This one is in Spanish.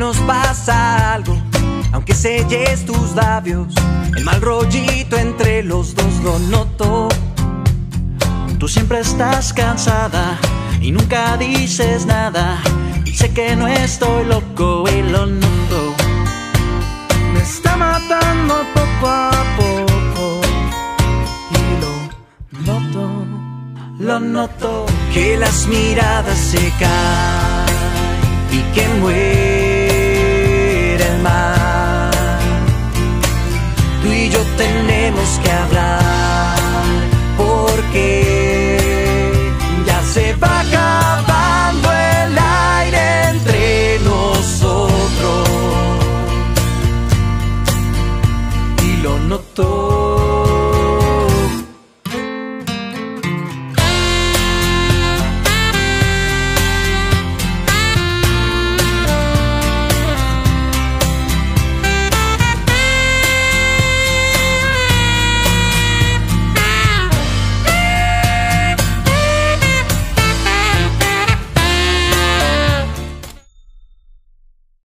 nos pasa algo, aunque selles tus labios. El mal rollito entre los dos lo noto. Tú siempre estás cansada y nunca dices nada. Y sé que no estoy loco y lo noto. Me está matando poco a poco y lo noto. Lo noto. Que las miradas se caen y que muere el mar. Tú y yo tenemos que hablar porque